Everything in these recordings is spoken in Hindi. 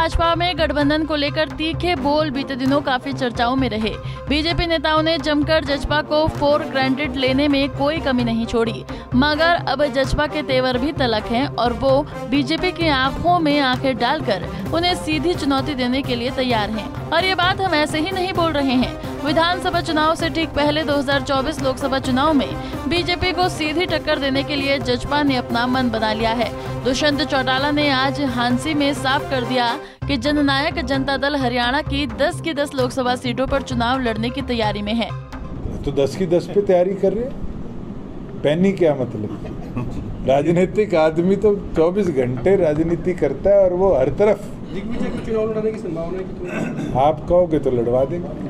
भाजपा में गठबंधन को लेकर तीखे बोल बीते दिनों काफी चर्चाओं में रहे। बीजेपी नेताओं ने जमकर जजपा को फॉर ग्रांटेड लेने में कोई कमी नहीं छोड़ी, मगर अब जजपा के तेवर भी तलक हैं और वो बीजेपी की आंखों में आंखें डालकर उन्हें सीधी चुनौती देने के लिए तैयार हैं। और ये बात हम ऐसे ही नहीं बोल रहे हैं। विधानसभा चुनाव से ठीक पहले 2024 लोकसभा चुनाव में बीजेपी को सीधी टक्कर देने के लिए जजपा ने अपना मन बना लिया है। दुष्यंत चौटाला ने आज हांसी में साफ कर दिया कि जननायक जनता दल हरियाणा की 10 की 10 लोकसभा सीटों पर चुनाव लड़ने की तैयारी में है। तो 10 की 10 पे तैयारी कर रहे हैं, पैनी क्या मतलब? राजनीतिक आदमी तो 24 घंटे राजनीति करता है और वो हर तरफ चुनाव लड़ने की संभावना है। आप कहोगे तो लड़वा देंगे।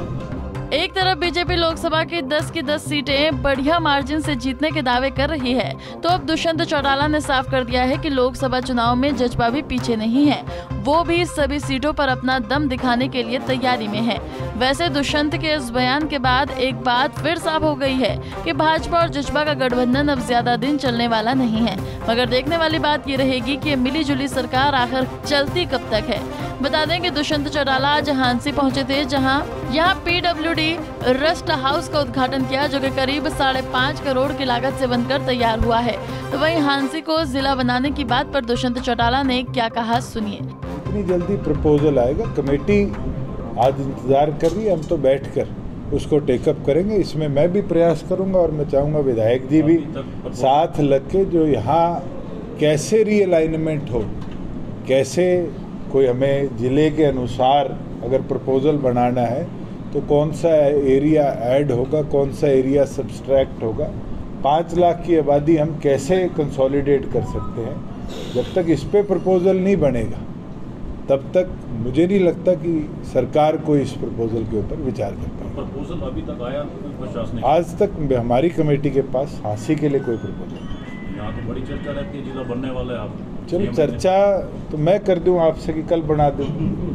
एक तरफ बीजेपी लोकसभा की 10 की 10 सीटें बढ़िया मार्जिन से जीतने के दावे कर रही है, तो अब दुष्यंत चौटाला ने साफ कर दिया है कि लोकसभा चुनाव में जजपा भी पीछे नहीं है, वो भी सभी सीटों पर अपना दम दिखाने के लिए तैयारी में है। वैसे दुष्यंत के इस बयान के बाद एक बात फिर साफ हो गई है कि भाजपा और जजपा का गठबंधन अब ज्यादा दिन चलने वाला नहीं है, मगर देखने वाली बात ये रहेगी कि मिली जुली सरकार आखिर चलती कब तक है। बता दें कि दुष्यंत चौटाला आज हांसी पहुंचे थे, जहां यहाँ PWD रेस्ट हाउस का उद्घाटन किया, जो कि करीब 5.5 करोड़ की लागत से बनकर तैयार हुआ है। तो वहीं हांसी को जिला बनाने की बात पर दुष्यंत चौटाला ने क्या कहा, सुनिए। इतनी जल्दी प्रपोजल आएगा, कमेटी आज इंतजार कर रही है, हम तो बैठकर उसको टेकअप करेंगे। इसमें मैं भी प्रयास करूंगा और मैं चाहूँगा विधायक जी भी साथ लग के, जो यहाँ कैसे रीअलाइनमेंट हो, कैसे कोई हमें जिले के अनुसार अगर प्रपोजल बनाना है तो कौन सा एरिया ऐड होगा, कौन सा एरिया सब्सट्रैक्ट होगा, 5 लाख की आबादी हम कैसे कंसोलिडेट कर सकते हैं। जब तक इस पे प्रपोजल नहीं बनेगा तब तक मुझे नहीं लगता कि सरकार कोई इस प्रपोजल के ऊपर विचार कर पाए। प्रपोजल अभी तक आया प्रशासनिक? आज तक हमारी कमेटी के पास हांसी के लिए कोई प्रपोजल नहीं। यहाँ तो बड़ी चर्चा रहती है, जिला बनने वाले आप। चलो चर्चा तो मैं कर दूं आपसे कि कल बना दूं,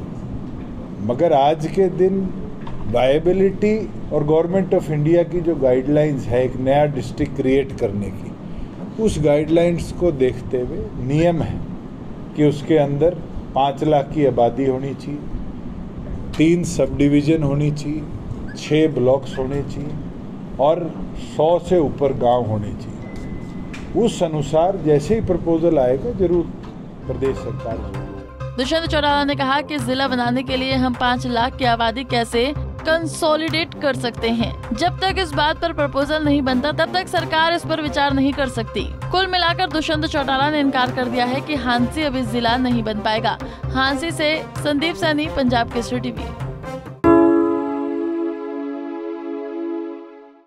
मगर आज के दिन वायबिलिटी और गवर्नमेंट ऑफ इंडिया की जो गाइडलाइंस है एक नया डिस्ट्रिक्ट क्रिएट करने की, उस गाइडलाइंस को देखते हुए नियम है कि उसके अंदर 5 लाख की आबादी होनी चाहिए, 3 सब डिवीज़न होनी चाहिए, 6 ब्लॉक्स होने चाहिए और 100 से ऊपर गांव होने चाहिए। उस अनुसार जैसे ही प्रपोजल आएगा जरूर प्रदेश सरकार। दुष्यंत चौटाला ने कहा कि जिला बनाने के लिए हम 5 लाख की आबादी कैसे कंसोलिडेट कर सकते हैं। जब तक इस बात पर प्रपोजल नहीं बनता तब तक सरकार इस पर विचार नहीं कर सकती। कुल मिलाकर दुष्यंत चौटाला ने इनकार कर दिया है कि हांसी अभी जिला नहीं बन पाएगा। हांसी से संदीप सैनी, पंजाब केसरी टीवी।